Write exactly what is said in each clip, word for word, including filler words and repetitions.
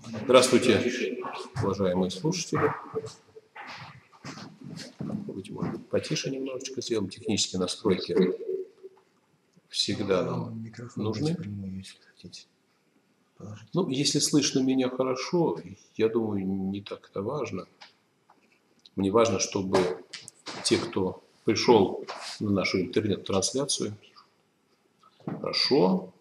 Здравствуйте, уважаемые слушатели. Быть может, потише немножечко сделаем. Технические настройки всегда нам Микрофон нужны. прямую, если хотите положить. Ну, если слышно меня хорошо, я думаю, не так это важно. Мне важно, чтобы те, кто пришел на нашу интернет-трансляцию, хорошо.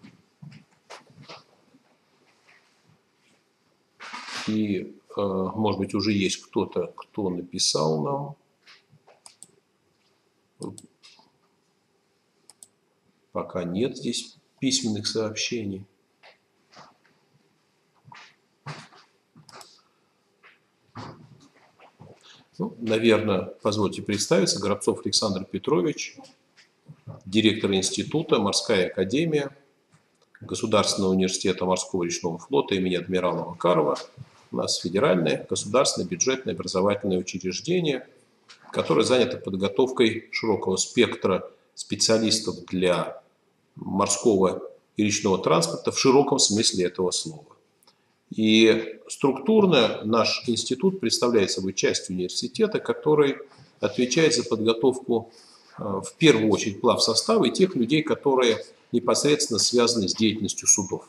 И, может быть, уже есть кто-то, кто написал нам. Пока нет здесь письменных сообщений. Ну, наверное, позвольте представиться. Горобцов Александр Петрович, директор института «Морская академия» Государственного университета морского речного флота имени адмирала Макарова. У нас федеральное, государственное, бюджетное образовательное учреждение, которое занято подготовкой широкого спектра специалистов для морского и речного транспорта в широком смысле этого слова. И структурно наш институт представляет собой часть университета, который отвечает за подготовку в первую очередь плавсостава и тех людей, которые непосредственно связаны с деятельностью судов.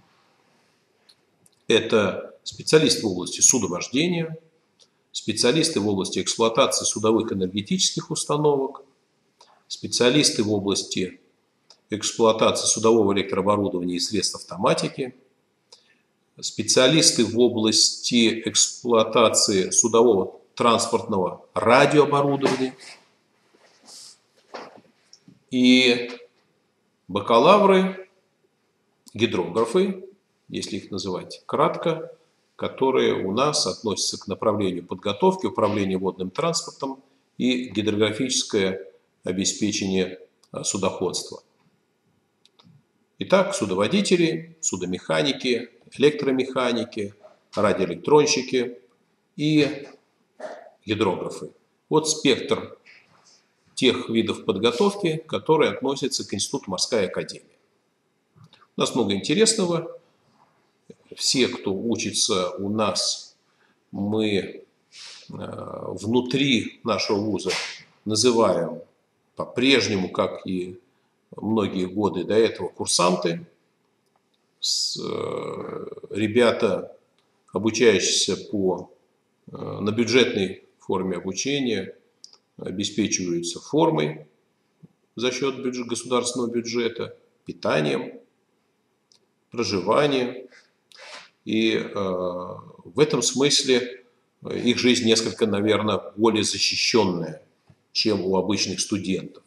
Это специалисты в области судовождения, специалисты в области эксплуатации судовых энергетических установок, специалисты в области эксплуатации судового электрооборудования и средств автоматики, специалисты в области эксплуатации судового транспортного радиооборудования и бакалавры, гидрографы, если их называть кратко, которые у нас относятся к направлению подготовки, управления водным транспортом и гидрографическое обеспечение судоходства. Итак, судоводители, судомеханики, электромеханики, радиоэлектронщики и гидрографы. Вот спектр тех видов подготовки, которые относятся к Институту морской академии. У нас много интересного. Все, кто учится у нас, мы внутри нашего вуза называем по-прежнему, как и многие годы до этого, курсанты. Ребята, обучающиеся по, на бюджетной форме обучения, обеспечиваются формой за счет бюджет, государственного бюджета, питанием, проживанием. И э, в этом смысле их жизнь несколько, наверное, более защищенная, чем у обычных студентов.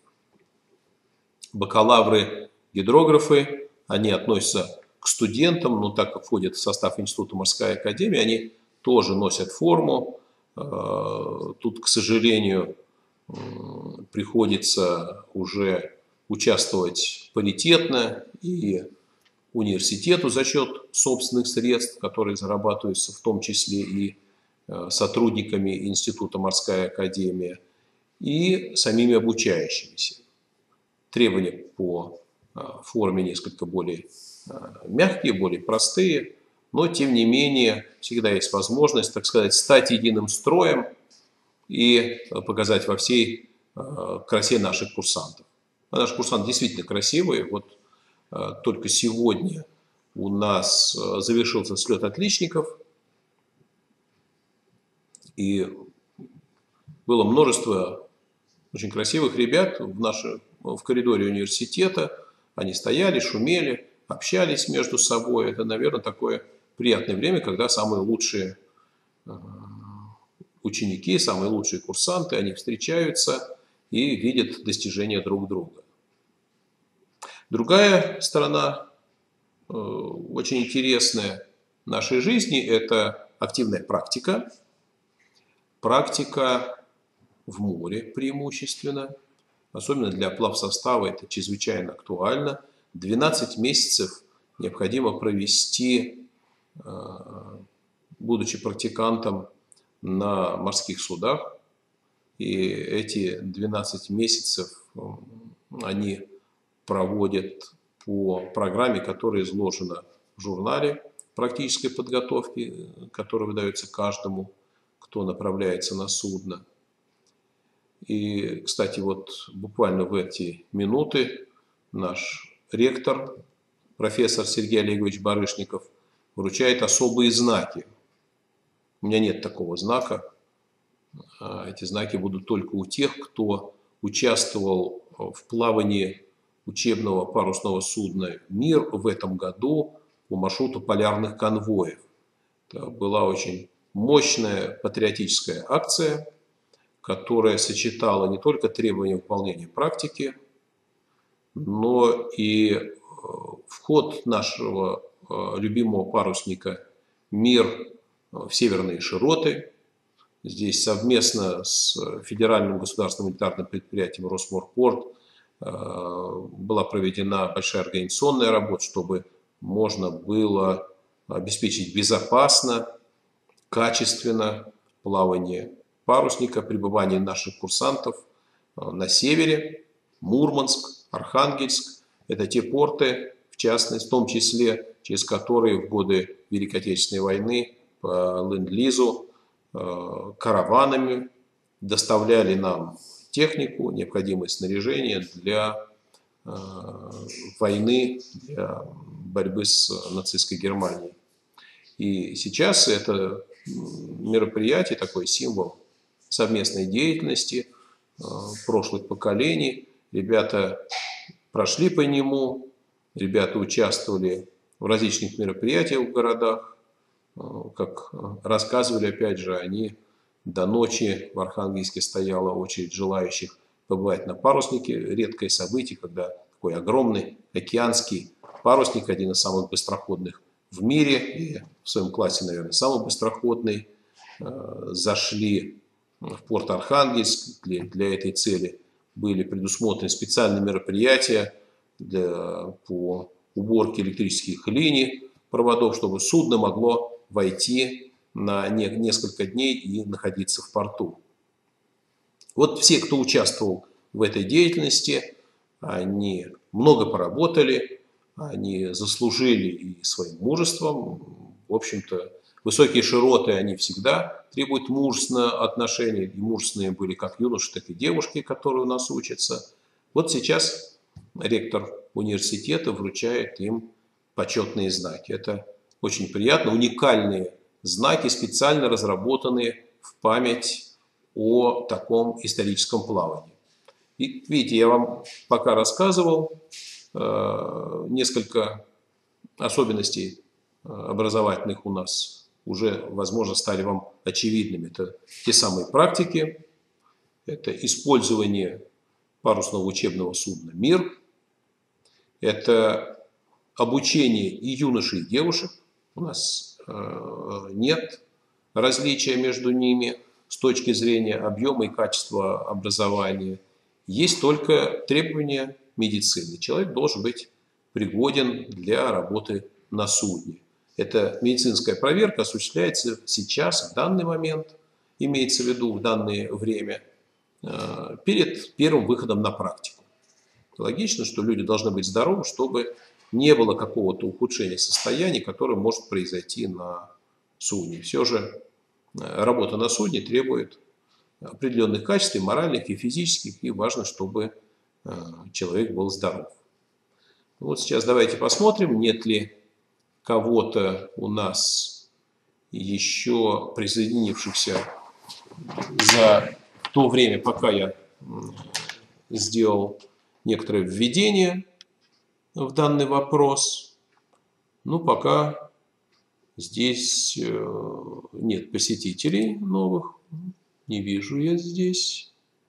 Бакалавры-гидрографы, они относятся к студентам, но так как входят в состав Института морской академии, они тоже носят форму. Тут, к сожалению, приходится уже участвовать паритетно и университету за счет собственных средств, которые зарабатываются в том числе и сотрудниками Института морская академия, и самими обучающимися. Требования по форме несколько более мягкие, более простые, но тем не менее всегда есть возможность, так сказать, стать единым строем и показать во всей красе наших курсантов. А наши курсанты действительно красивые. Вот только сегодня у нас завершился слет отличников, и было множество очень красивых ребят в, нашем, в коридоре университета. Они стояли, шумели, общались между собой. Это, наверное, такое приятное время, когда самые лучшие ученики, самые лучшие курсанты, они встречаются и видят достижения друг друга. Другая сторона очень интересная нашей жизни – это активная практика. Практика в море преимущественно, особенно для плавсостава это чрезвычайно актуально. двенадцать месяцев необходимо провести, будучи практикантом на морских судах. И эти двенадцать месяцев они проводят по программе, которая изложена в журнале практической подготовки, которая выдается каждому, кто направляется на судно. И, кстати, вот буквально в эти минуты наш ректор, профессор Сергей Олегович Барышников, вручает особые знаки. У меня нет такого знака. Эти знаки будут только у тех, кто участвовал в плавании учебного парусного судна «Мир» в этом году по маршруту полярных конвоев. Это была очень мощная патриотическая акция, которая сочетала не только требования выполнения практики, но и вход нашего любимого парусника «Мир» в северные широты. Здесь совместно с Федеральным государственным унитарным предприятием «Росморпорт» была проведена большая организационная работа, чтобы можно было обеспечить безопасно, качественно плавание парусника, пребывание наших курсантов на севере, Мурманск, Архангельск. Это те порты, в частности, в том числе, через которые в годы Великой Отечественной войны по ленд-лизу караванами доставляли нам технику, необходимое снаряжение для войны, для борьбы с нацистской Германией. И сейчас это мероприятие, такой символ совместной деятельности прошлых поколений. Ребята прошли по нему, ребята участвовали в различных мероприятиях в городах. Как рассказывали, опять же, они до ночи в Архангельске стояла очередь желающих побывать на паруснике. Редкое событие, когда такой огромный океанский парусник, один из самых быстроходных в мире, и в своем классе, наверное, самый быстроходный, зашли в порт Архангельск. Для, для этой цели были предусмотрены специальные мероприятия для, по уборке электрических линий, проводов, чтобы судно могло войти на не, несколько дней и находиться в порту. Вот все, кто участвовал в этой деятельности, они много поработали, они заслужили и своим мужеством. В общем-то, высокие широты, они всегда требуют мужественного отношения. И мужественные были как юноши, так и девушки, которые у нас учатся. Вот сейчас ректор университета вручает им почетные знаки. Это очень приятно. Уникальные знаки, специально разработанные в память о таком историческом плавании. И видите, я вам пока рассказывал э, несколько особенностей образовательных у нас уже, возможно, стали вам очевидными. Это те самые практики, это использование парусного учебного судна «Мир», это обучение и юношей, и девушек. У нас э, нет различия между ними с точки зрения объема и качества образования. Есть только требования медицины. Человек должен быть пригоден для работы на судне. Эта медицинская проверка осуществляется сейчас, в данный момент, имеется в виду в данное время, э, перед первым выходом на практику. Логично, что люди должны быть здоровы, чтобы не было какого-то ухудшения состояния, которое может произойти на судне. Все же работа на судне требует определенных качеств, и моральных, и физических, и важно, чтобы человек был здоров. Вот сейчас давайте посмотрим, нет ли кого-то у нас еще присоединившихся за то время, пока я сделал некоторое введение в данный вопрос. Ну, пока здесь нет посетителей новых. Не вижу я здесь.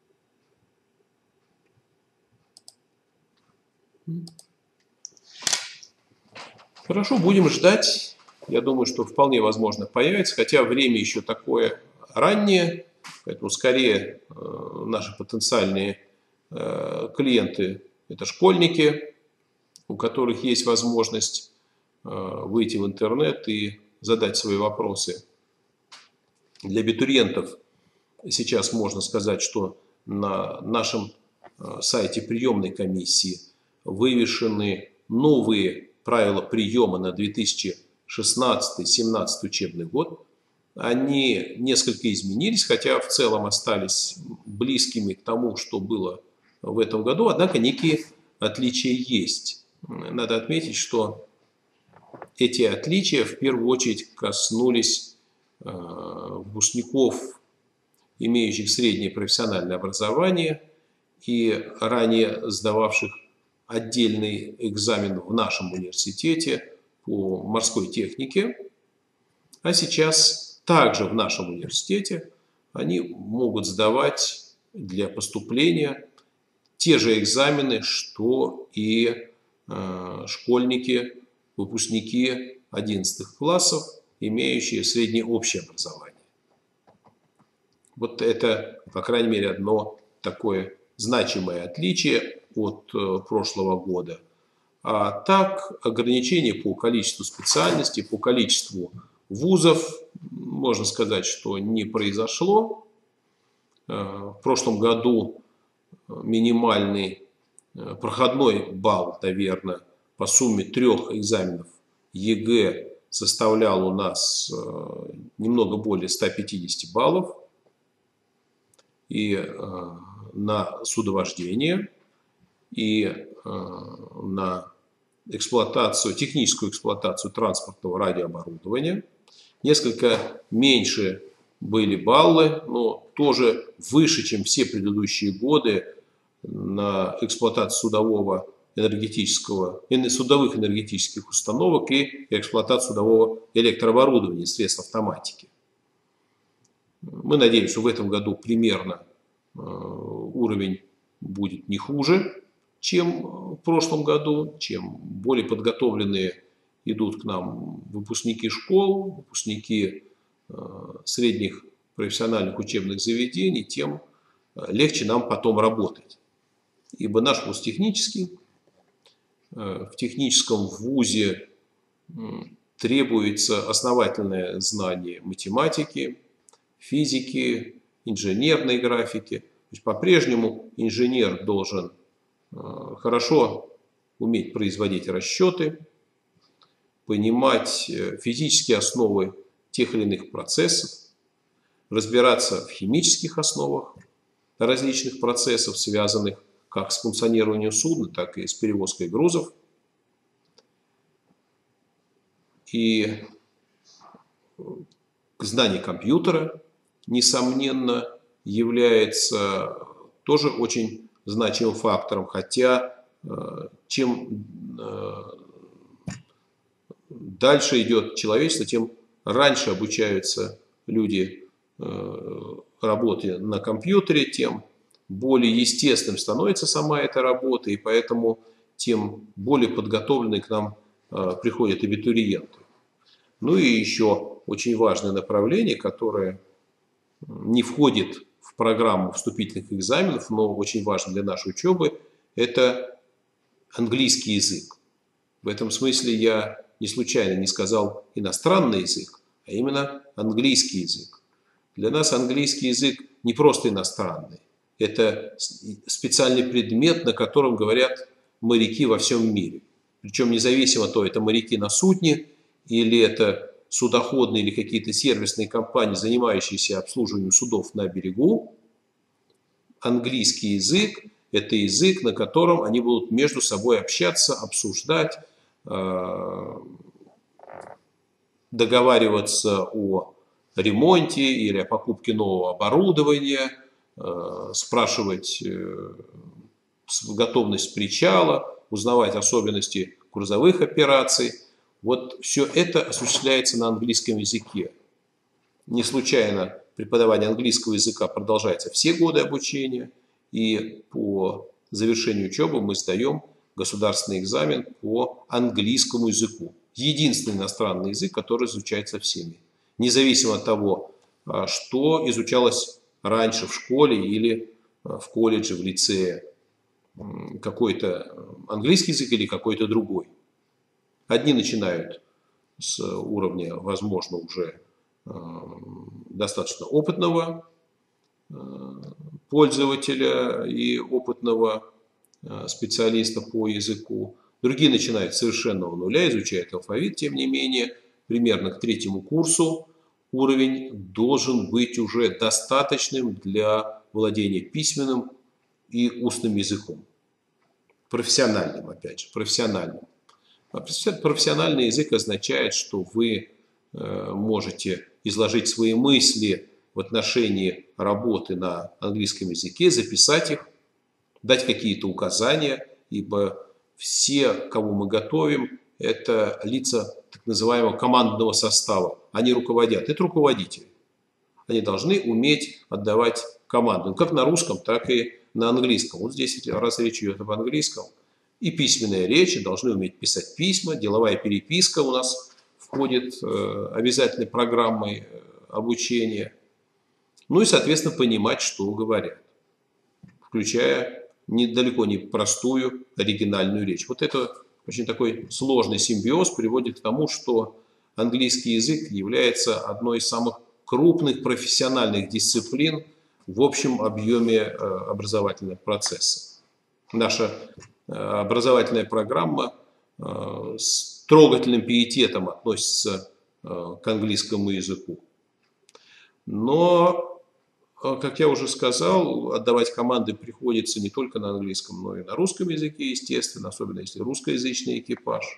Хорошо, будем ждать. Я думаю, что вполне возможно появится, хотя время еще такое раннее, поэтому скорее наши потенциальные клиенты – это школьники, у которых есть возможность выйти в интернет и задать свои вопросы. Для абитуриентов сейчас можно сказать, что на нашем сайте приемной комиссии вывешены новые правила приема на две тысячи шестнадцатый-семнадцатый учебный год, они несколько изменились, хотя в целом остались близкими к тому, что было в этом году, однако некие отличия есть. Надо отметить, что эти отличия в первую очередь коснулись э, выпускников, имеющих среднее профессиональное образование и ранее сдававших отдельный экзамен в нашем университете по морской технике, а сейчас также в нашем университете они могут сдавать для поступления те же экзамены, что и э, школьники, выпускники одиннадцатых классов, имеющие среднее общее образование. Вот это, по крайней мере, одно такое значимое отличие от э, прошлого года. А так, ограничения по количеству специальностей, по количеству вузов, можно сказать, что не произошло. Э, в прошлом году минимальный э, проходной балл, наверное, по сумме трех экзаменов ЕГЭ составлял у нас э, немного более ста пятидесяти баллов. И э, на судовождение, и э, на эксплуатацию, техническую эксплуатацию транспортного радиооборудования. Несколько меньше были баллы, но тоже выше, чем все предыдущие годы на эксплуатацию судового энергетического, судовых энергетических установок и эксплуатацию судового электрооборудования, средств автоматики. Мы надеемся, что в этом году примерно э, уровень будет не хуже, чем в прошлом году, чем более подготовленные идут к нам выпускники школ, выпускники э, средних профессиональных учебных заведений, тем легче нам потом работать. Ибо наш вуз технический, э, в техническом вузе э, требуется основательное знание математики, физики, инженерной графики. То есть по-прежнему инженер должен э, хорошо уметь производить расчеты, понимать физические основы тех или иных процессов, разбираться в химических основах различных процессов, связанных как с функционированием судна, так и с перевозкой грузов. И знание компьютера, несомненно, является тоже очень значимым фактором, хотя чем дальше идет человечество, тем раньше обучаются люди работе на компьютере, тем более естественным становится сама эта работа, и поэтому тем более подготовленные к нам приходят абитуриенты. Ну и еще очень важное направление, которое не входит в программу вступительных экзаменов, но очень важно для нашей учебы, это английский язык. В этом смысле я не случайно не сказал иностранный язык, а именно английский язык. Для нас английский язык не просто иностранный, это специальный предмет, на котором говорят моряки во всем мире. Причем независимо от того, это моряки на судне, или это судоходные или какие-то сервисные компании, занимающиеся обслуживанием судов на берегу, английский язык – это язык, на котором они будут между собой общаться, обсуждать, договариваться о ремонте или о покупке нового оборудования, спрашивать готовность причала, узнавать особенности грузовых операций. Вот все это осуществляется на английском языке. Не случайно преподавание английского языка продолжается все годы обучения, и по завершению учебы мы сдаем государственный экзамен по английскому языку. Единственный иностранный язык, который изучается всеми. Независимо от того, что изучалось раньше в школе или в колледже, в лицее. Какой-то английский язык или какой-то другой. Одни начинают с уровня, возможно, уже достаточно опытного пользователя и опытного специалиста по языку. Другие начинают с совершенного нуля, изучают алфавит, тем не менее, примерно к третьему курсу уровень должен быть уже достаточным для владения письменным и устным языком. Профессиональным, опять же, профессиональным. Профессиональный язык означает, что вы можете изложить свои мысли в отношении работы на английском языке, записать их, дать какие-то указания, ибо все, кого мы готовим, это лица так называемого командного состава. Они руководят. Это руководители. Они должны уметь отдавать команду. Как на русском, так и на английском. Вот здесь, раз речь идет об английском, и письменная речь, должны уметь писать письма, деловая переписка у нас входит обязательной программой обучения. Ну и, соответственно, понимать, что говорят, включая недалеко не простую оригинальную речь. Вот это очень такой сложный симбиоз приводит к тому, что английский язык является одной из самых крупных профессиональных дисциплин в общем объеме образовательного процесса. Наша образовательная программа с трогательным пиететом относится к английскому языку. Но, как я уже сказал, отдавать команды приходится не только на английском, но и на русском языке, естественно, особенно если русскоязычный экипаж.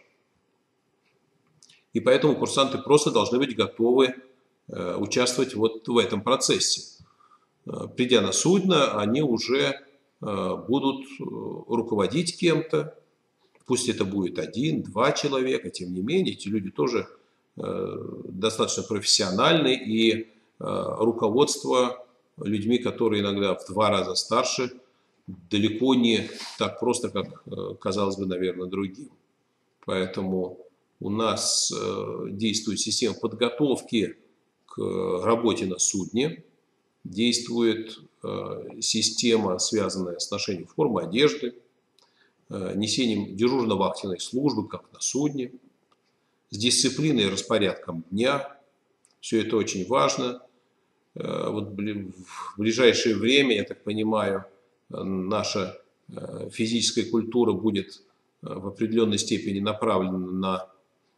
И поэтому курсанты просто должны быть готовы участвовать вот в этом процессе. Придя на судно, они уже будут руководить кем-то. Пусть это будет один, два человека, тем не менее, эти люди тоже достаточно профессиональны, и руководство людьми, которые иногда в два раза старше, далеко не так просто, как казалось бы, наверное, другим. Поэтому у нас действует система подготовки к работе на судне, действует система, связанная с ношением формы одежды, несением дежурно-вахтенной службы, как на судне, с дисциплиной и распорядком дня. Все это очень важно. Вот в ближайшее время, я так понимаю, наша физическая культура будет в определенной степени направлена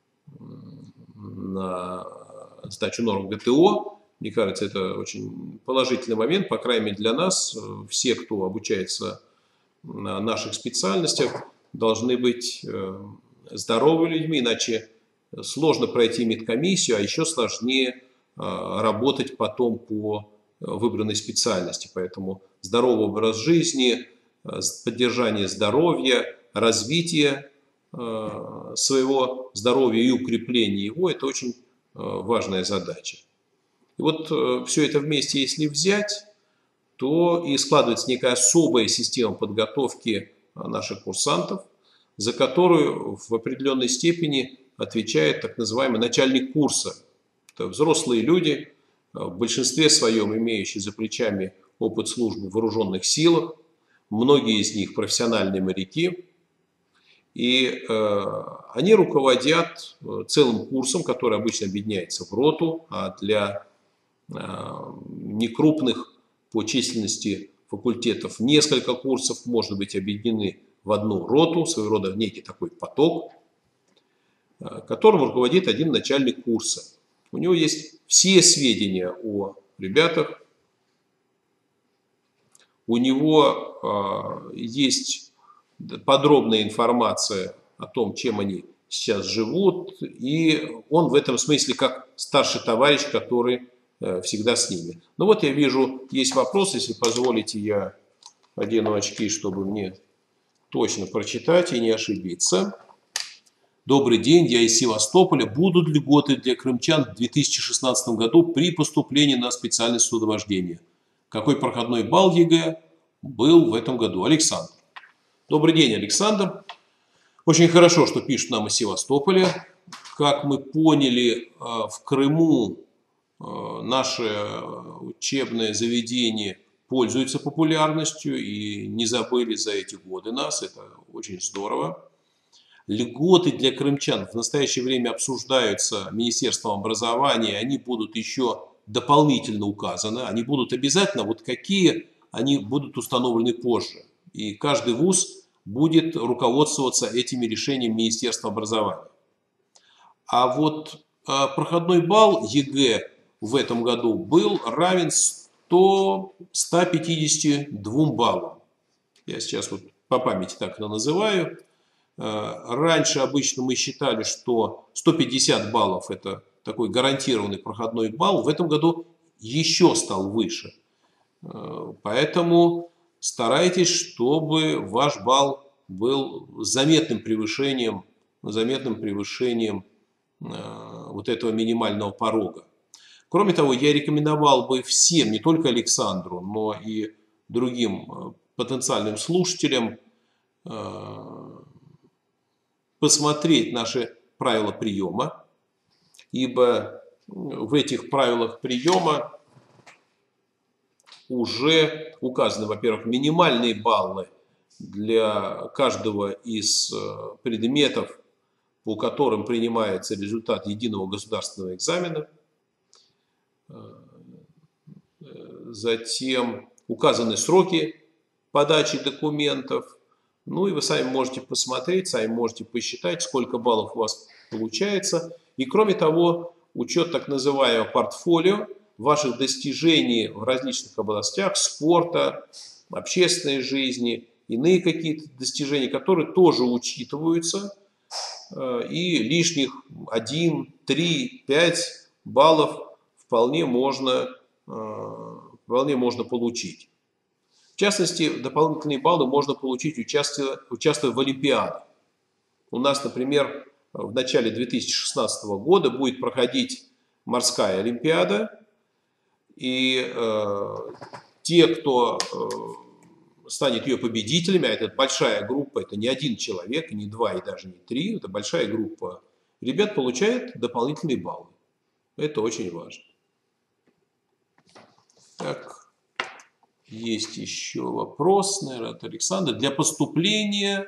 на, на сдачу норм ГТО. Мне кажется, это очень положительный момент, по крайней мере для нас. Все, кто обучается на наших специальностях, должны быть здоровыми людьми, иначе сложно пройти медкомиссию, а еще сложнее работать потом по выбранной специальности. Поэтому здоровый образ жизни, поддержание здоровья, развитие своего здоровья и укрепление его – это очень важная задача. И вот все это вместе, если взять, то и складывается некая особая система подготовки наших курсантов, за которую в определенной степени отвечает так называемый начальник курса. Это взрослые люди, в большинстве своем имеющие за плечами опыт службы в вооруженных силах, многие из них профессиональные моряки, и э, они руководят целым курсом, который обычно объединяется в роту, а для э, некрупных по численности факультетов несколько курсов может быть объединены в одну роту, своего рода некий такой поток, э, которым руководит один начальник курса. У него есть все сведения о ребятах, у него э, есть подробная информация о том, чем они сейчас живут, и он в этом смысле как старший товарищ, который э, всегда с ними. Ну вот я вижу, есть вопрос, если позволите, я одену очки, чтобы мне точно прочитать и не ошибиться. Добрый день, я из Севастополя. Будут льготы для крымчан в две тысячи шестнадцатом году при поступлении на специальность судовождения? Какой проходной балл ЕГЭ был в этом году? Александр. Добрый день, Александр. Очень хорошо, что пишут нам из Севастополя. Как мы поняли, в Крыму наше учебное заведение пользуется популярностью и не забыли за эти годы нас. Это очень здорово. Льготы для крымчан в настоящее время обсуждаются Министерством образования, они будут еще дополнительно указаны, они будут обязательно, вот какие, они будут установлены позже. И каждый вуз будет руководствоваться этими решениями Министерства образования. А вот проходной балл ЕГЭ в этом году был равен ста пятидесяти двум баллам. Я сейчас вот по памяти так это называю. Раньше обычно мы считали, что сто пятьдесят баллов это такой гарантированный проходной балл. В этом году еще стал выше. Поэтому старайтесь, чтобы ваш балл был заметным превышением, заметным превышением вот этого минимального порога. Кроме того, я рекомендовал бы всем, не только Александру, но и другим потенциальным слушателям посмотреть наши правила приема, ибо в этих правилах приема уже указаны, во-первых, минимальные баллы для каждого из предметов, по которым принимается результат единого государственного экзамена. Затем указаны сроки подачи документов. Ну и вы сами можете посмотреть, сами можете посчитать, сколько баллов у вас получается. И кроме того, учет так называемого портфолио ваших достижений в различных областях спорта, общественной жизни, иные какие-то достижения, которые тоже учитываются. И лишних один, три, пять баллов вполне можно, вполне можно получить. В частности, дополнительные баллы можно получить, участвуя, участвуя в Олимпиаде. У нас, например, в начале две тысячи шестнадцатого года будет проходить морская Олимпиада. И э, те, кто э, станет ее победителями, а это большая группа, это не один человек, не два и даже не три, это большая группа ребят, получает дополнительные баллы. Это очень важно. Так. Есть еще вопрос, наверное, от Александра. Для поступления,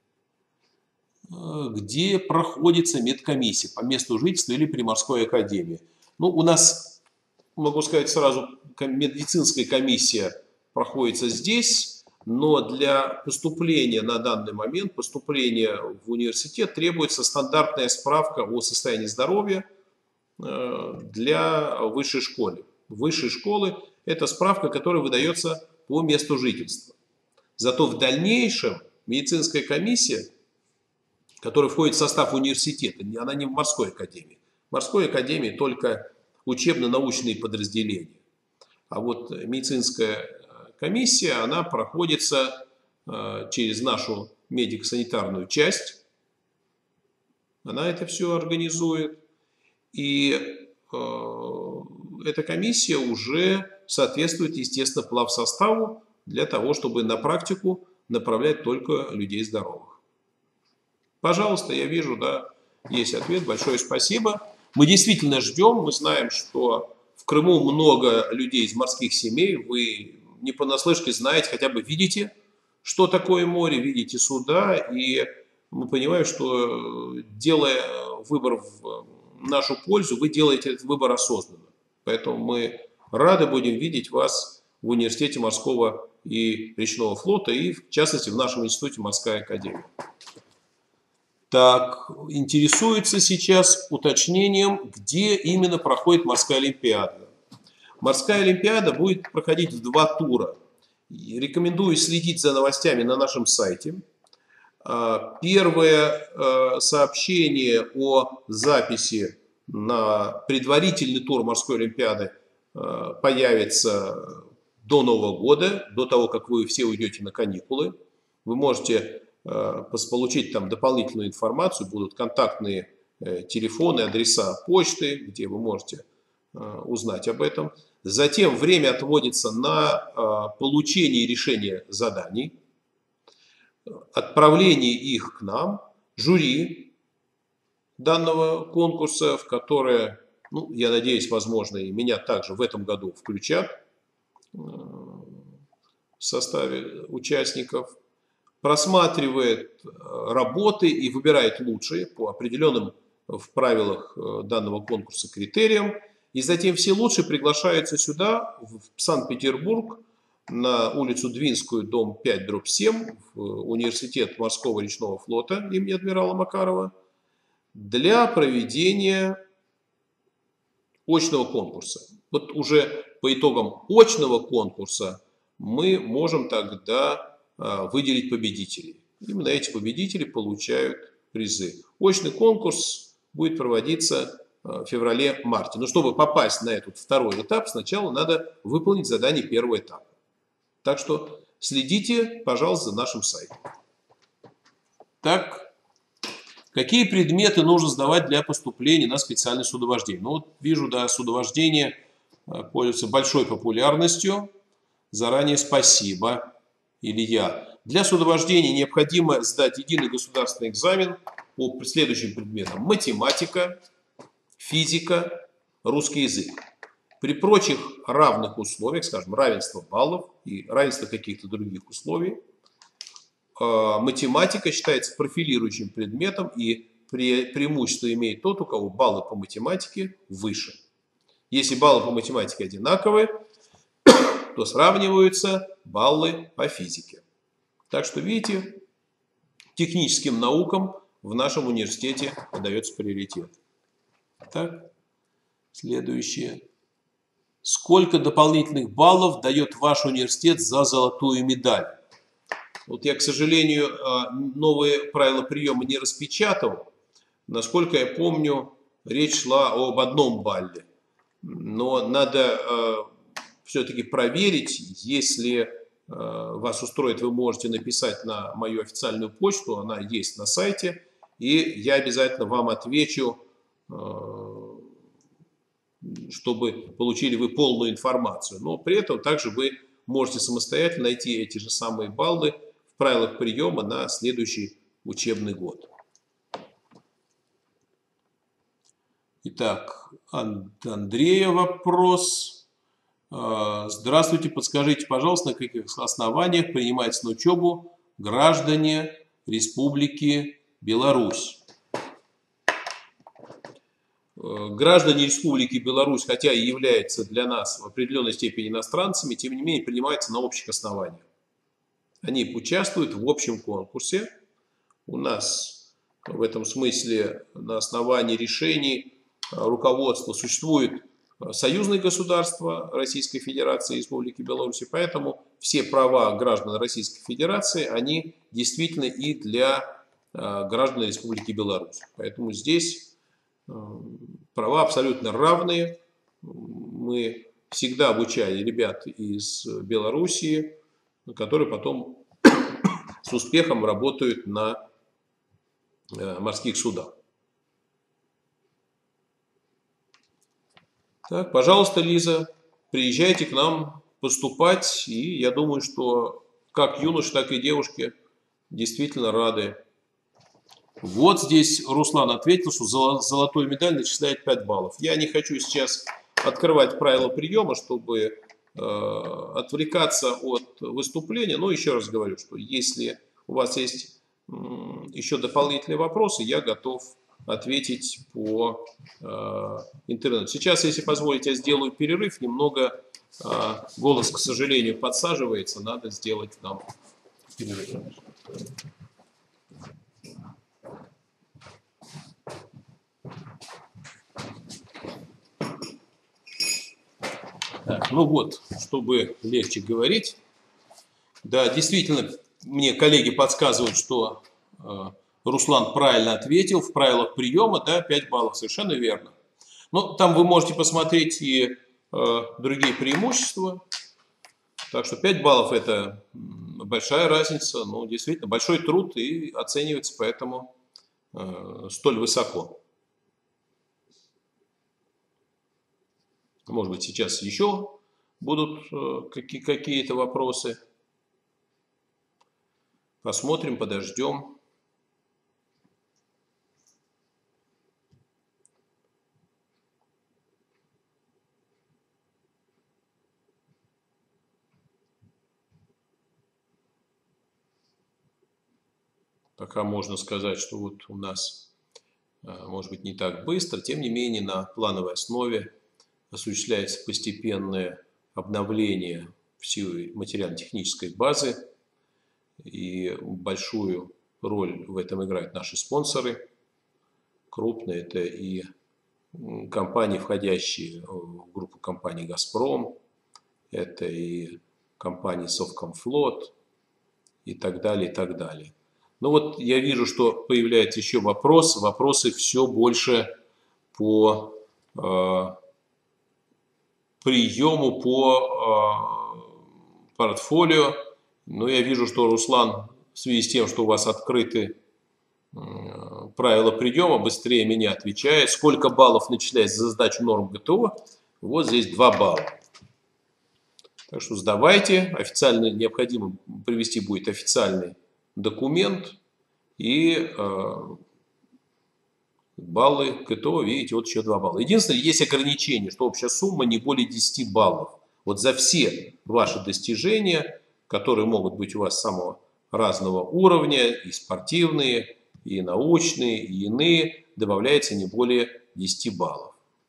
где проходится медкомиссия, по месту жительства или при морской академии? Ну, у нас, могу сказать сразу, медицинская комиссия проходится здесь, но для поступления на данный момент, поступления в университет, требуется стандартная справка о состоянии здоровья для высшей школы. Высшей школы это справка, которая выдается по месту жительства. Зато в дальнейшем медицинская комиссия, которая входит в состав университета, она не в морской академии. В морской академии только учебно-научные подразделения. А вот медицинская комиссия, она проходится через нашу медико-санитарную часть. Она это все организует. И эта комиссия уже соответствует, естественно, плавсоставу для того, чтобы на практику направлять только людей здоровых. Пожалуйста, я вижу, да, есть ответ. Большое спасибо. Мы действительно ждем. Мы знаем, что в Крыму много людей из морских семей. Вы не понаслышке знаете, хотя бы видите, что такое море, видите суда. И мы понимаем, что делая выбор в нашу пользу, вы делаете этот выбор осознанно. Поэтому мы рады будем видеть вас в Университете морского и речного флота и, в частности, в нашем институте «Морская академия». Так, интересуется сейчас уточнением, где именно проходит морская олимпиада. Морская олимпиада будет проходить в два тура. Рекомендую следить за новостями на нашем сайте. Первое сообщение о записи на предварительный тур морской олимпиады появится до Нового года, до того, как вы все уйдете на каникулы. Вы можете получить там дополнительную информацию, будут контактные телефоны, адреса почты, где вы можете узнать об этом. Затем время отводится на получение и решение заданий, отправление их к нам, жюри данного конкурса, в которое, ну, я надеюсь, возможно, и меня также в этом году включат в составе участников, просматривает работы и выбирает лучшие по определенным в правилах данного конкурса критериям. И затем все лучшие приглашаются сюда, в Санкт-Петербург, на улицу Двинскую, дом пять, дробь семь, в Университет морского речного флота имени адмирала Макарова, для проведения очного конкурса. Вот уже по итогам очного конкурса мы можем тогда выделить победителей. Именно эти победители получают призы. Очный конкурс будет проводиться в феврале-марте. Но чтобы попасть на этот второй этап, сначала надо выполнить задание первого этапа. Так что следите, пожалуйста, за нашим сайтом. Так, какие предметы нужно сдавать для поступления на специальное судовождение? Ну вот вижу, да, судовождение пользуется большой популярностью. Заранее спасибо, Илья. Для судовождения необходимо сдать единый государственный экзамен по следующим предметам: математика, физика, русский язык. При прочих равных условиях, скажем, равенство баллов и равенство каких-то других условий, математика считается профилирующим предметом, и преимущество имеет тот, у кого баллы по математике выше. Если баллы по математике одинаковые, то сравниваются баллы по физике. Так что, видите, техническим наукам в нашем университете отдается приоритет. Так, следующее. Сколько дополнительных баллов дает ваш университет за золотую медаль? Вот я, к сожалению, новые правила приема не распечатал. Насколько я помню, речь шла об одном балле. Но надо все-таки проверить. Если вас устроит, вы можете написать на мою официальную почту, она есть на сайте, и я обязательно вам отвечу, чтобы получили вы полную информацию. Но при этом также вы можете самостоятельно найти эти же самые баллы в правилах приема на следующий учебный год. Итак, Андрея вопрос. Здравствуйте, подскажите, пожалуйста, на каких основаниях принимаются на учебу граждане Республики Беларусь? Граждане Республики Беларусь, хотя и являются для нас в определенной степени иностранцами, тем не менее принимаются на общих основаниях. Они участвуют в общем конкурсе. У нас в этом смысле на основании решений руководства существует союзное государство Российской Федерации и Республики Беларусь, поэтому все права граждан Российской Федерации, они действительно и для граждан Республики Беларусь. Поэтому здесь права абсолютно равные. Мы всегда обучали ребят из Белоруссии, которые потом с успехом работают на морских судах. Так, пожалуйста, Лиза, приезжайте к нам поступать, и я думаю, что как юноши, так и девушки действительно рады. Вот здесь Руслан ответил, что золотую медаль начисляет пять баллов. Я не хочу сейчас открывать правила приема, чтобы э, отвлекаться от выступления, но еще раз говорю, что если у вас есть э, еще дополнительные вопросы, я готов ответить по э, интернету. Сейчас, если позволите, я сделаю перерыв. Немного э, голос, к сожалению, подсаживается. Надо сделать нам перерыв. Так, ну вот, чтобы легче говорить. Да, действительно, мне коллеги подсказывают, что э, Руслан правильно ответил, в правилах приема, да, пять баллов, совершенно верно. Но там вы можете посмотреть и э, другие преимущества. Так что пять баллов это большая разница, ну, действительно, большой труд и оценивается поэтому э, столь высоко. Может быть, сейчас еще будут э, какие-то вопросы. Посмотрим, подождем. Пока можно сказать, что вот у нас, может быть, не так быстро, тем не менее на плановой основе осуществляется постепенное обновление всей материально-технической базы, и большую роль в этом играют наши спонсоры. Крупные — это и компании, входящие в группу компаний «Газпром», это и компании «Совкомфлот» и так далее, и так далее. Ну вот я вижу, что появляется еще вопрос, вопросы все больше по э, приему, по э, портфолио. Но я вижу, что Руслан, в связи с тем, что у вас открыты э, правила приема, быстрее меня отвечает. Сколько баллов начисляется за сдачу норм ГТО? Вот здесь два балла. Так что сдавайте. Официально необходимо привести будет официальный документ. И э, баллы КТО, видите, вот еще два балла. Единственное, есть ограничение, что общая сумма не более десяти баллов. Вот за все ваши достижения, которые могут быть у вас самого разного уровня, и спортивные, и научные, и иные, добавляется не более десяти баллов.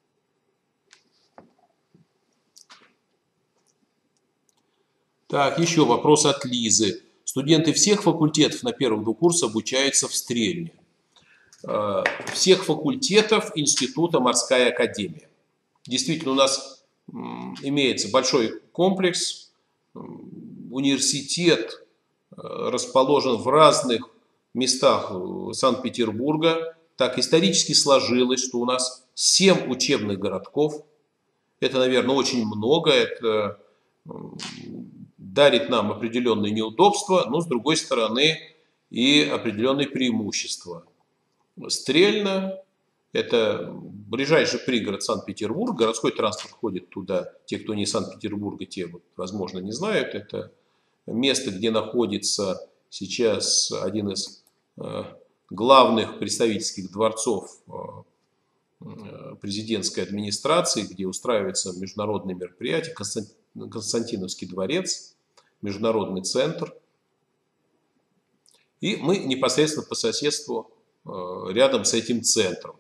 Так, еще вопрос от Лизы. Студенты всех факультетов на первых двух курсах обучаются в Стрельне. Всех факультетов Института «Морская академия». Действительно, у нас имеется большой комплекс. Университет расположен в разных местах Санкт-Петербурга. Так исторически сложилось, что у нас семь учебных городков. Это, наверное, очень много. Это дарит нам определенные неудобства, но, с другой стороны, и определенные преимущества. Стрельна – это ближайший пригород Санкт-Петербурга. Городской транспорт ходит туда. Те, кто не из Санкт-Петербурга, те, возможно, не знают. Это место, где находится сейчас один из главных представительских дворцов президентской администрации, где устраиваются международные мероприятия. Константиновский дворец, международный центр. И мы непосредственно по соседству рядом с этим центром.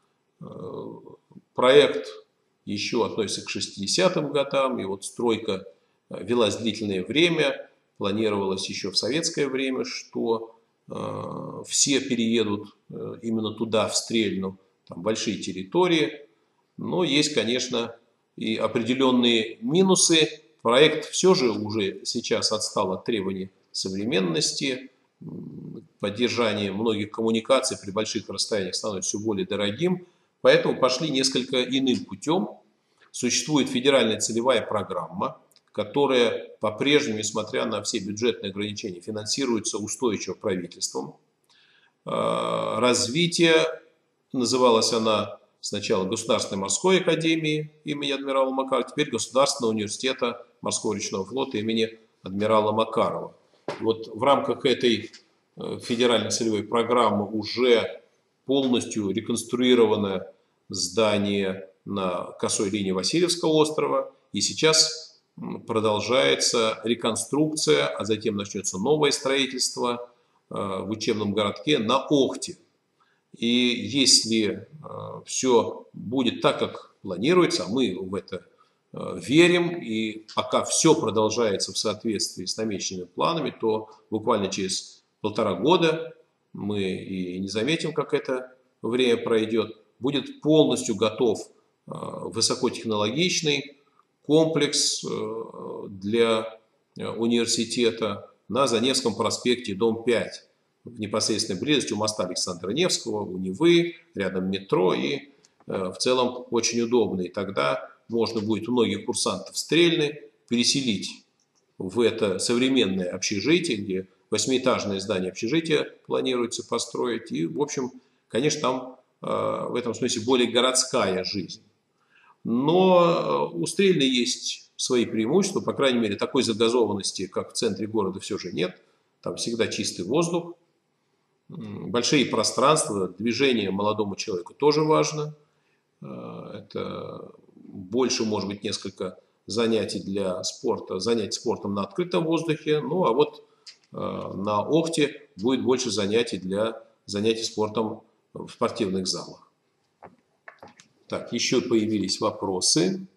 Проект еще относится к шестидесятым годам, и вот стройка велась длительное время, планировалось еще в советское время, что э, все переедут именно туда, в Стрельну, там большие территории, но есть, конечно, и определенные минусы. Проект все же уже сейчас отстал от требований современности. Поддержание многих коммуникаций при больших расстояниях становится все более дорогим, поэтому пошли несколько иным путем. Существует федеральная целевая программа, которая по-прежнему, несмотря на все бюджетные ограничения, финансируется устойчиво правительством. Развитие, называлась она сначала Государственной морской академии имени адмирала Макарова, теперь Государственного университета морского речного флота имени адмирала Макарова. Вот в рамках этой федеральной целевой программы уже полностью реконструировано здание на косой линии Васильевского острова. И сейчас продолжается реконструкция, а затем начнется новое строительство в учебном городке на Охте. И если все будет так, как планируется, а мы в это верим, и пока все продолжается в соответствии с намеченными планами, то буквально через полтора года мы и не заметим, как это время пройдет, будет полностью готов высокотехнологичный комплекс для университета на Заневском проспекте, дом пять, в непосредственной близости у моста Александра Невского, у Невы, рядом метро, и в целом очень удобно. И тогда можно будет многих курсантов Стрельны переселить в это современное общежитие, где восьмиэтажное здание общежития планируется построить. И, в общем, конечно, там в этом смысле более городская жизнь. Но у Стрельны есть свои преимущества, по крайней мере, такой загазованности, как в центре города, все же нет. Там всегда чистый воздух, большие пространства, движение молодому человеку тоже важно. Это больше, может быть, несколько занятий для спорта, занятий спортом на открытом воздухе. Ну, а вот на Охте будет больше занятий для занятий спортом в спортивных залах. Так, еще появились вопросы.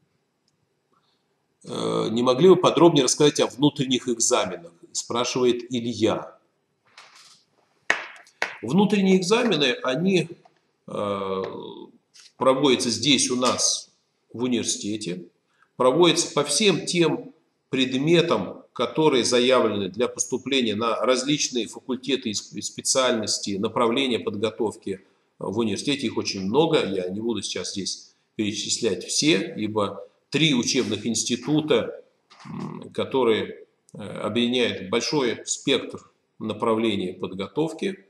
Не могли бы подробнее рассказать о внутренних экзаменах? Спрашивает Илья. Внутренние экзамены, они проводится здесь у нас в университете, проводится по всем тем предметам, которые заявлены для поступления на различные факультеты и специальности, направления подготовки в университете. Их очень много, я не буду сейчас здесь перечислять все, ибо три учебных института, которые объединяют большой спектр направлений подготовки.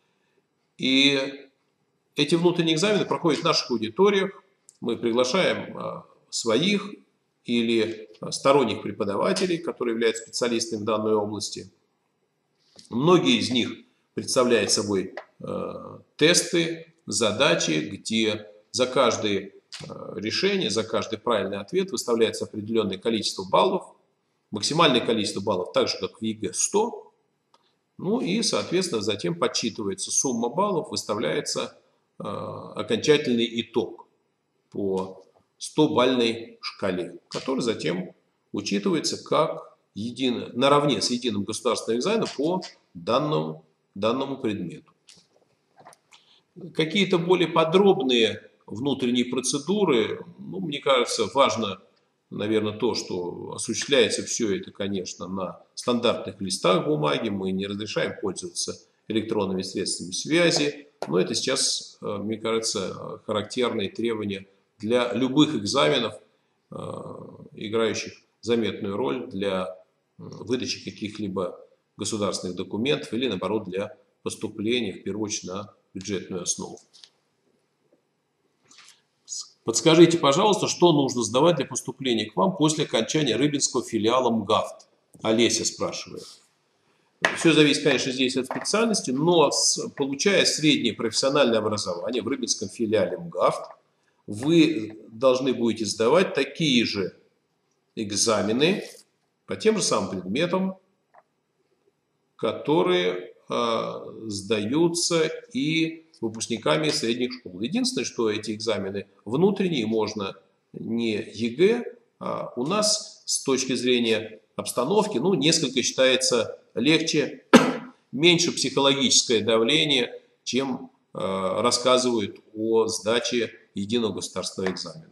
И эти внутренние экзамены проходят в наших аудиториях. Мы приглашаем своих или сторонних преподавателей, которые являются специалистами в данной области. Многие из них представляют собой э, тесты, задачи, где за каждое э, решение, за каждый правильный ответ выставляется определенное количество баллов. Максимальное количество баллов, так же как в ЕГЭ, сто. Ну и, соответственно, затем подсчитывается сумма баллов, выставляется э, окончательный итог по сто-бальной шкале, которая затем учитывается как едино, наравне с единым государственным экзаменом по данному, данному предмету. Какие-то более подробные внутренние процедуры, ну, мне кажется, важно, наверное, то, что осуществляется все это, конечно, на стандартных листах бумаги. Мы не разрешаем пользоваться электронными средствами связи, но это сейчас, мне кажется, характерные требования для любых экзаменов, играющих заметную роль для выдачи каких-либо государственных документов или, наоборот, для поступления, в первую очередь, на бюджетную основу. Подскажите, пожалуйста, что нужно сдавать для поступления к вам после окончания Рыбинского филиала МГАФТ? Олеся спрашивает. Все зависит, конечно, здесь от специальности, но получая среднее профессиональное образование в Рыбинском филиале МГАФТ, вы должны будете сдавать такие же экзамены по тем же самым предметам, которые э, сдаются и выпускниками средних школ. Единственное, что эти экзамены внутренние, можно не ЕГЭ, а у нас с точки зрения обстановки, ну, несколько считается легче, меньше психологическое давление, чем э, рассказывают о сдаче единого государственного экзамена.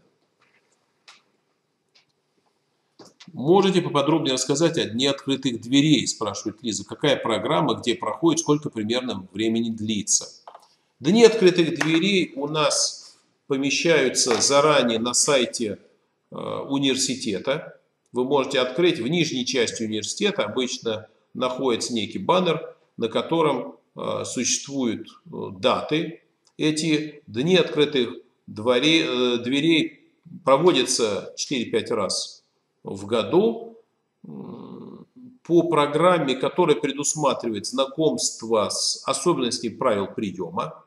Можете поподробнее рассказать о Дне открытых дверей, спрашивает Лиза. Какая программа, где проходит, сколько примерно времени длится? Дни открытых дверей у нас помещаются заранее на сайте э, университета. Вы можете открыть в нижней части университета, обычно находится некий баннер, на котором э, существуют э, даты. Эти дни открытых дверей, э, дверей проводятся четыре-пять раз в году по программе, которая предусматривает знакомство с особенностями правил приема,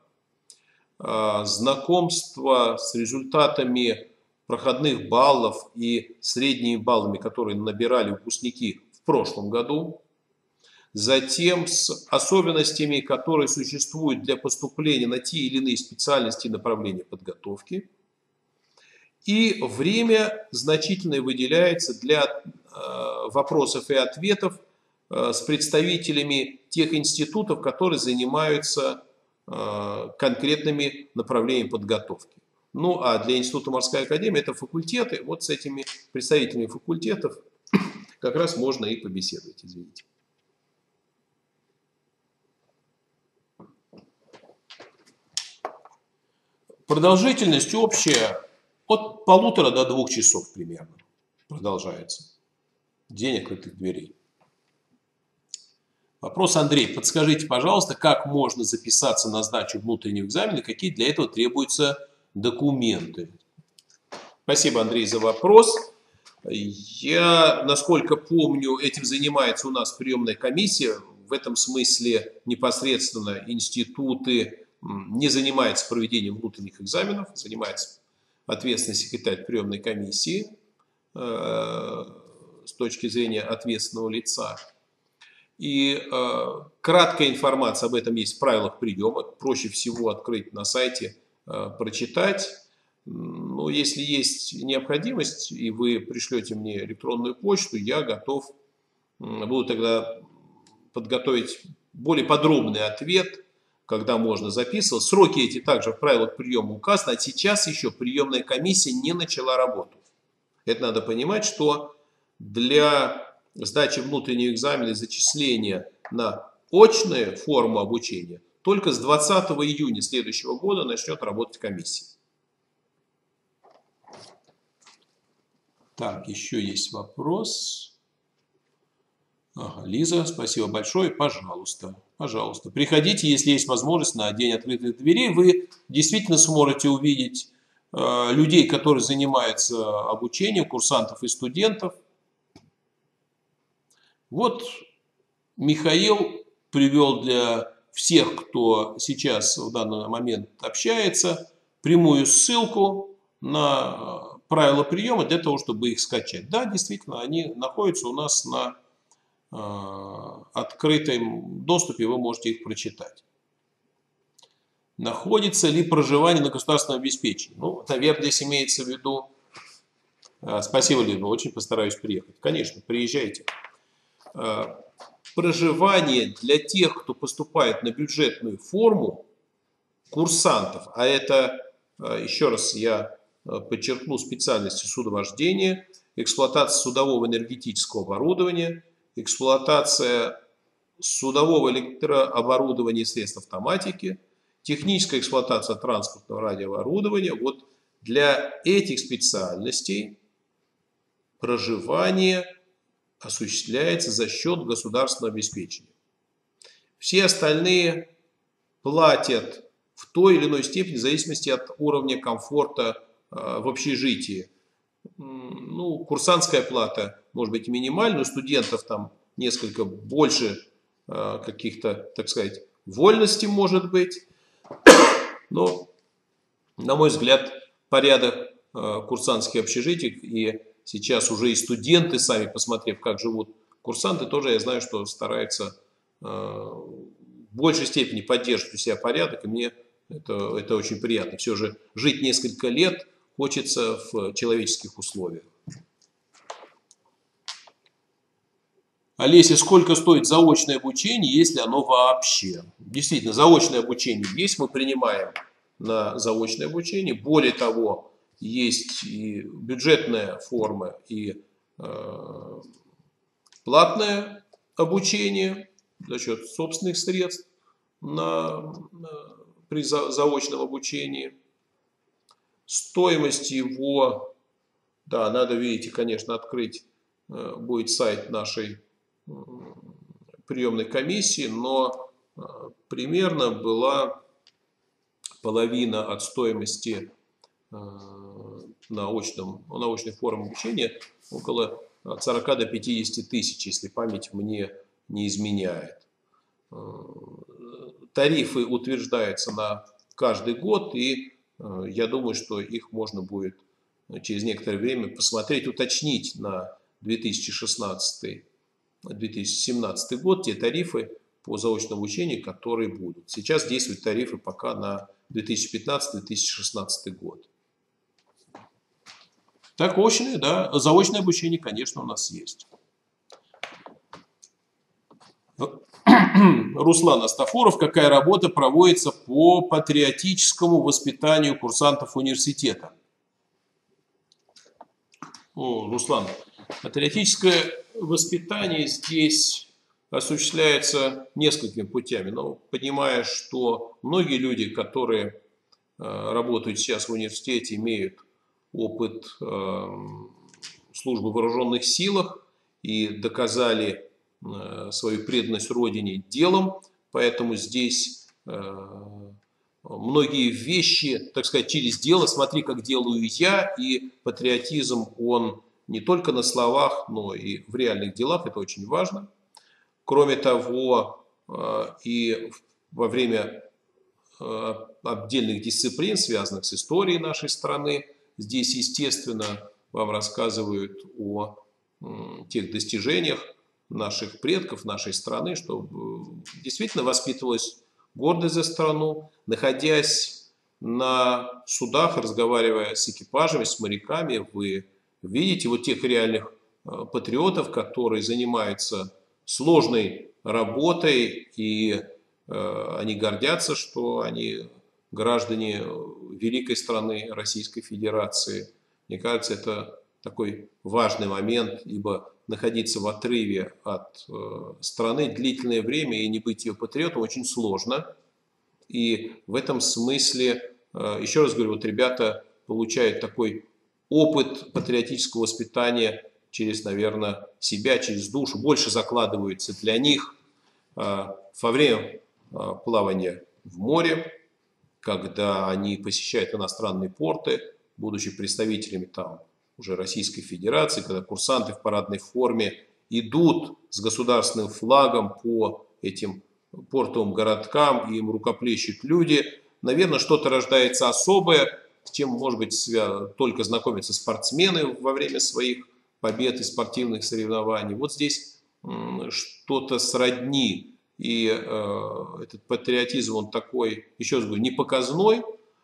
знакомство с результатами проходных баллов и средними баллами, которые набирали выпускники в прошлом году, затем с особенностями, которые существуют для поступления на те или иные специальности и направления подготовки. И время значительное выделяется для э, вопросов и ответов э, с представителями тех институтов, которые занимаются э, конкретными направлениями подготовки. Ну а для Института морской академии это факультеты. Вот с этими представителями факультетов как раз можно и побеседовать, извините. Продолжительность общая от полутора до двух часов примерно продолжается. День открытых дверей. Вопрос, Андрей. Подскажите, пожалуйста, как можно записаться на сдачу внутреннего экзамена, какие для этого требуются документы? Спасибо, Андрей, за вопрос. Я, насколько помню, этим занимается у нас приемная комиссия. В этом смысле непосредственно институты не занимаются проведением внутренних экзаменов, занимается ответственный секретарь приемной комиссии э, с точки зрения ответственного лица. И э, краткая информация об этом есть в правилах приема. Проще всего открыть на сайте, э, прочитать. Но если есть необходимость, и вы пришлете мне электронную почту, я готов, буду тогда подготовить более подробный ответ когда можно записывать. Сроки эти также в правилах приема указаны, а сейчас еще приемная комиссия не начала работу. Это надо понимать, что для сдачи внутреннего экзамена и зачисления на очную форму обучения только с двадцатого июня следующего года начнет работать комиссия. Так, еще есть вопрос. Ага, Лиза, спасибо большое. Пожалуйста, пожалуйста. Приходите, если есть возможность, на День открытых дверей. Вы действительно сможете увидеть э, людей, которые занимаются обучением, курсантов и студентов. Вот Михаил привел для всех, кто сейчас в данный момент общается, прямую ссылку на правила приема для того, чтобы их скачать. Да, действительно, они находятся у нас на открытом доступе, вы можете их прочитать. Находится ли проживание на государственном обеспечении? Ну, наверное, здесь имеется в виду... Спасибо, Лиза, очень постараюсь приехать. Конечно, приезжайте. Проживание для тех, кто поступает на бюджетную форму курсантов, а это, еще раз я подчеркну, специальности судовождения, эксплуатация судового энергетического оборудования, эксплуатация судового электрооборудования и средств автоматики, техническая эксплуатация транспортного радиооборудования. Вот для этих специальностей проживание осуществляется за счет государственного обеспечения. Все остальные платят в той или иной степени в зависимости от уровня комфорта э, в общежитии. Ну, курсантская плата может быть минимальная, у студентов там несколько больше э, каких-то, так сказать, вольностей может быть. Но, на мой взгляд, порядок э, курсантских общежитий, и сейчас уже и студенты, сами посмотрев, как живут курсанты, тоже я знаю, что стараются э, в большей степени поддерживать у себя порядок, и мне это, это очень приятно. Все же жить несколько лет хочется в человеческих условиях. Олеся, сколько стоит заочное обучение, если оно вообще? Действительно, заочное обучение есть, мы принимаем на заочное обучение. Более того, есть и бюджетная форма, и э, платное обучение за счет собственных средств на, на, при за, заочном обучении. Стоимость его, да, надо, видите, конечно, открыть э, будет сайт нашей э, приемной комиссии, но э, примерно была половина от стоимости э, на очном, на очной форме обучения, около сорока до пятидесяти тысяч, если память мне не изменяет. Э, тарифы утверждаются на каждый год, и я думаю, что их можно будет через некоторое время посмотреть, уточнить на две тысячи шестнадцатый — две тысячи семнадцатый год те тарифы по заочному обучению, которые будут. Сейчас действуют тарифы пока на две тысячи пятнадцатый — две тысячи шестнадцатый год. Так, очное, да, заочное обучение, конечно, у нас есть. Руслан Астафуров, какая работа проводится по патриотическому воспитанию курсантов университета? О, Руслан, патриотическое воспитание здесь осуществляется несколькими путями. Но понимая, что многие люди, которые работают сейчас в университете, имеют опыт службы в вооруженных силах и доказали свою преданность Родине делом, поэтому здесь э, многие вещи, так сказать, через дело, смотри, как делаю я, и патриотизм, он не только на словах, но и в реальных делах, это очень важно. Кроме того, э, и во время э, отдельных дисциплин, связанных с историей нашей страны, здесь, естественно, вам рассказывают о э, тех достижениях наших предков, нашей страны, что действительно воспитывалась гордость за страну, находясь на судах, разговаривая с экипажами, с моряками, вы видите вот тех реальных патриотов, которые занимаются сложной работой и они гордятся, что они граждане великой страны Российской Федерации. Мне кажется, это такой важный момент, ибо находиться в отрыве от страны длительное время и не быть ее патриотом очень сложно. И в этом смысле, еще раз говорю, вот ребята получают такой опыт патриотического воспитания через, наверное, себя, через душу. Больше закладывается для них во время плавания в море, когда они посещают иностранные порты, будучи представителями там уже Российской Федерации, когда курсанты в парадной форме идут с государственным флагом по этим портовым городкам, и им рукоплещут люди. Наверное, что-то рождается особое, с чем, может быть, только знакомятся спортсмены во время своих побед и спортивных соревнований. Вот здесь что-то сродни. И э, этот патриотизм, он такой, еще раз говорю, не показной,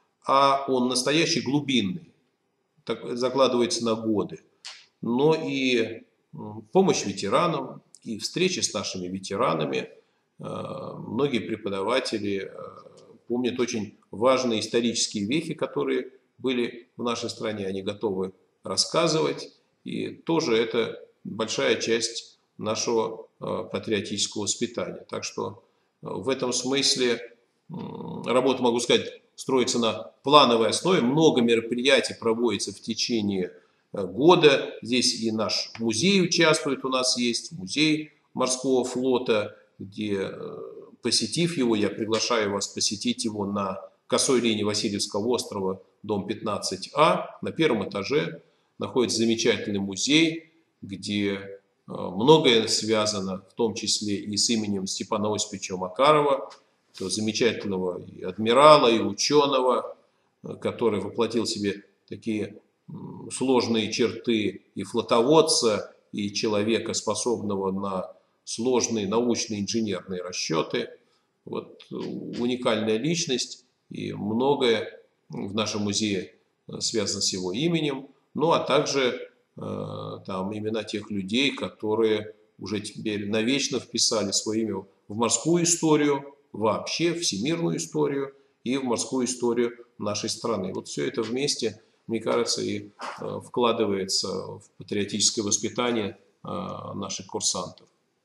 а он настоящий, глубинный, так, закладывается на годы. Но и помощь ветеранам, и встречи с нашими ветеранами. Э, многие преподаватели э, помнят очень важные исторические вехи, которые были в нашей стране, они готовы рассказывать. И тоже это большая часть нашего патриотического воспитания. Так что в этом смысле работа, могу сказать, строится на плановой основе. Много мероприятий проводится в течение года. Здесь и наш музей участвует, у нас есть музей морского флота, где, посетив его, я приглашаю вас посетить его на косой линии Васильевского острова, дом пятнадцать А. На первом этаже находится замечательный музей, где многое связано, в том числе и с именем Степана Осиповича Макарова, замечательного и адмирала, и ученого, который воплотил в себе такие сложные черты и флотоводца, и человека, способного на сложные научные инженерные расчеты. Вот уникальная личность, и многое в нашем музее связано с его именем. Ну а также там имена тех людей, которые уже теперь навечно вписали свое имя в морскую историю, вообще всемирную историю и в морскую историю нашей страны. Вот все это вместе, мне кажется, и вкладывается в патриотическое воспитание наших курсантов.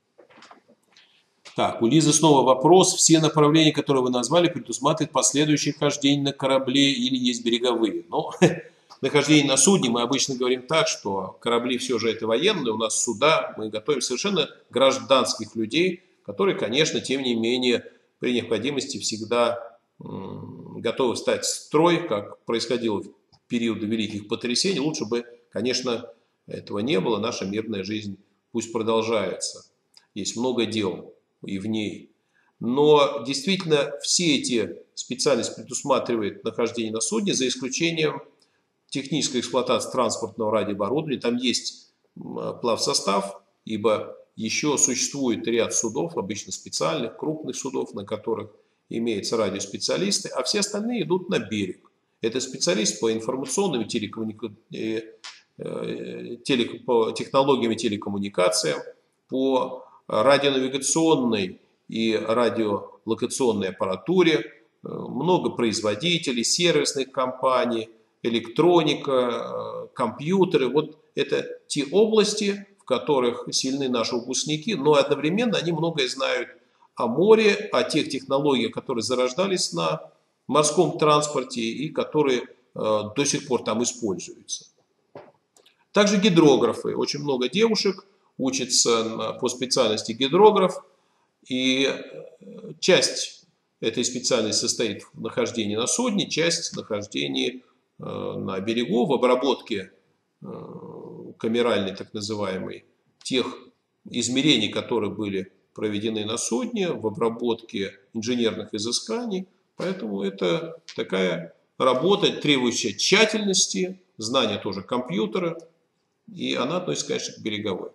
Так, у Лизы снова вопрос. Все направления, которые вы назвали, предусматривают последующее хождение на корабле или есть береговые? Ну, нахождение на судне, мы обычно говорим так, что корабли все же это военные, у нас суда, мы готовим совершенно гражданских людей, которые, конечно, тем не менее, при необходимости всегда готовы встать в строй, как происходило в периоды великих потрясений. Лучше бы, конечно, этого не было, наша мирная жизнь пусть продолжается. Есть много дел и в ней. Но действительно все эти специальности предусматривают нахождение на судне, за исключением технической эксплуатации транспортного радиооборудования. Там есть плавсостав, ибо еще существует ряд судов, обычно специальных, крупных судов, на которых имеются радиоспециалисты, а все остальные идут на берег. Это специалист по информационным и телекоммуника... телек... по технологиям и телекоммуникациям, по радионавигационной и радиолокационной аппаратуре, много производителей, сервисных компаний, электроника, компьютеры. Вот это те области, в которых сильны наши выпускники, но одновременно они многое знают о море, о тех технологиях, которые зарождались на морском транспорте и которые э, до сих пор там используются. Также гидрографы. Очень много девушек учатся по специальности гидрограф, и часть этой специальности состоит в нахождении на судне, часть в нахождении э, на берегу, в обработке э, камеральной, так называемой, тех измерений, которые были проведены на судне, в обработке инженерных изысканий. Поэтому это такая работа, требующая тщательности, знания тоже компьютера, и она относится, конечно, к береговой.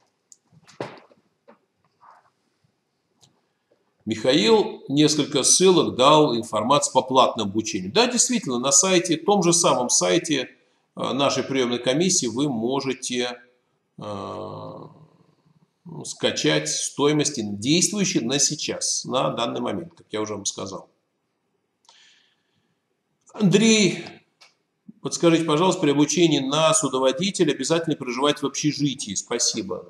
Михаил несколько ссылок дал информацию по платному обучению. Да, действительно, на сайте, том же самом сайте нашей приемной комиссии вы можете скачать стоимости, действующие на сейчас, на данный момент, как я уже вам сказал. Андрей, подскажите, пожалуйста, при обучении на судоводителя обязательно проживать в общежитии? Спасибо.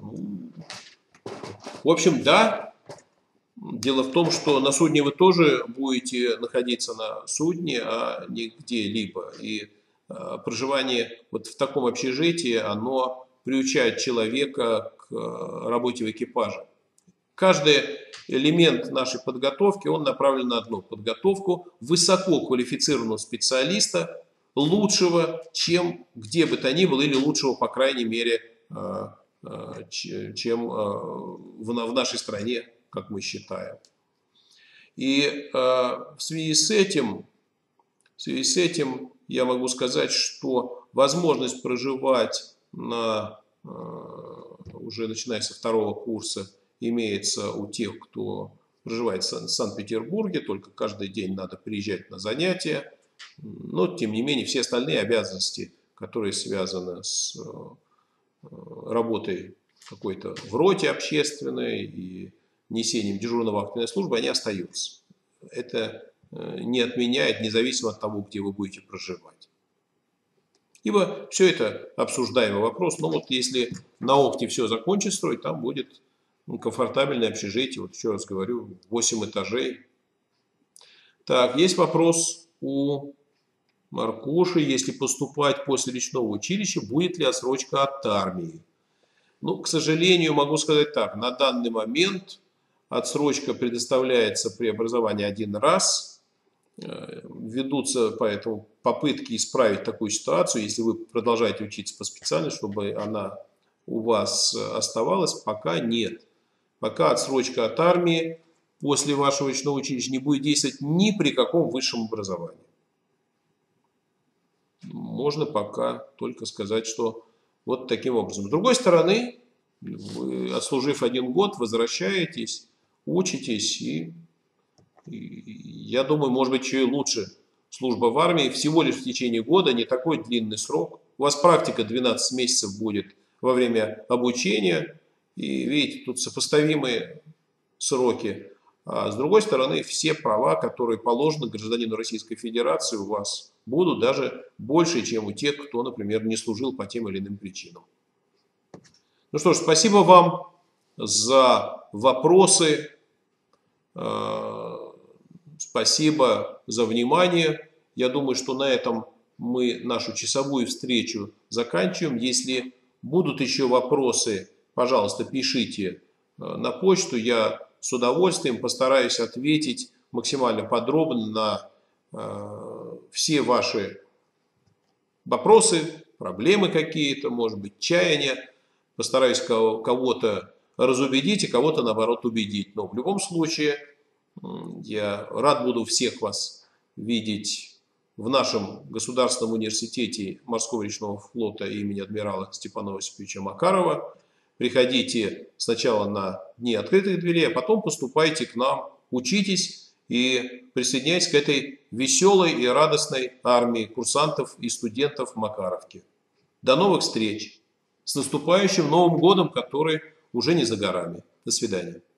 В общем, да. Дело в том, что на судне вы тоже будете находиться на судне, а не где-либо. И э, проживание вот в таком общежитии, оно приучает человека к э, работе в экипаже. Каждый элемент нашей подготовки, он направлен на одну подготовку высококвалифицированного специалиста, лучшего, чем где бы то ни было, или лучшего, по крайней мере, э, э, чем э, в, в нашей стране, как мы считаем. И э, в связи с этим, в связи с этим я могу сказать, что возможность проживать на, э, уже начиная со второго курса имеется у тех, кто проживает в Санкт-Петербурге, только каждый день надо приезжать на занятия. Но, тем не менее, все остальные обязанности, которые связаны с э, работой какой-то в роте общественной и несением дежурно-вахтенной службы, они остаются. Это не отменяет, независимо от того, где вы будете проживать. Ибо все это обсуждаемый вопрос. Но вот если на Охте все закончить строить, там будет комфортабельное общежитие. Вот еще раз говорю, восемь этажей. Так, есть вопрос у Маркуши. Если поступать после личного училища, будет ли отсрочка от армии? Ну, к сожалению, могу сказать так. На данный момент отсрочка предоставляется при образовании один раз. Ведутся поэтому попытки исправить такую ситуацию, если вы продолжаете учиться по специальности, чтобы она у вас оставалась, пока нет. Пока отсрочка от армии после вашего личного училища не будет действовать ни при каком высшем образовании. Можно пока только сказать, что вот таким образом. С другой стороны, вы, отслужив один год, возвращаетесь, учитесь, и, и я думаю, может быть, еще и лучше служба в армии. Всего лишь в течение года, не такой длинный срок. У вас практика двенадцать месяцев будет во время обучения. И видите, тут сопоставимые сроки. А с другой стороны, все права, которые положены гражданину Российской Федерации, у вас будут даже больше, чем у тех, кто, например, не служил по тем или иным причинам. Ну что ж, спасибо вам за вопросы, спасибо за внимание. Я думаю, что на этом мы нашу часовую встречу заканчиваем. Если будут еще вопросы, пожалуйста, пишите на почту. Я с удовольствием постараюсь ответить максимально подробно на все ваши вопросы, проблемы какие-то, может быть, чаяния. Постараюсь кого-то разубедить и кого-то, наоборот, убедить. Но в любом случае я рад буду всех вас видеть в нашем Государственном университете Морского речного флота имени адмирала Степана Осиповича Макарова. Приходите сначала на дни открытых дверей, а потом поступайте к нам, учитесь и присоединяйтесь к этой веселой и радостной армии курсантов и студентов Макаровки. До новых встреч! С наступающим Новым годом, который уже не за горами. До свидания.